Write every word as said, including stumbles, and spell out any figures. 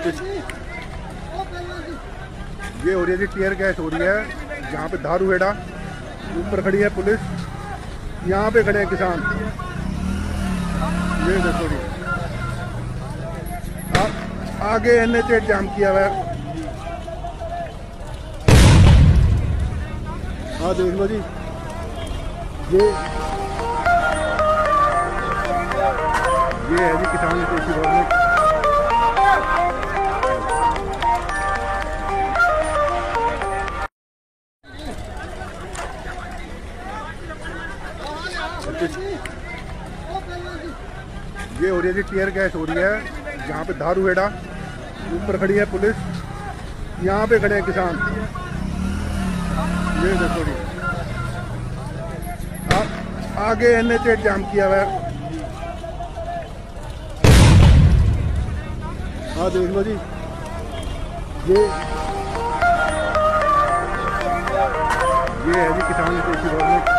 ये हो रही है जी टीयर गैस हो रही है। यहाँ पे धारूहेड़ा ऊपर खड़ी है पुलिस, यहाँ पे खड़े हैं किसान। ये देखो जी आ, आगे एन एच एट जाम किया हुआ है। हाँ देख लो जी, ये ये है जी किसान कृषि गवर्नमेंट। ये हो रही है जी टीयर गैस हो रही है। यहाँ पे धारूहेड़ा ऊपर खड़ी है पुलिस, यहाँ पे खड़े हैं किसान। ये देखो जी आ, आगे एन एच एट जाम किया हुआ है। हाँ देख लो जी, ये ये है जी किसान कृषि गवर्नमेंट।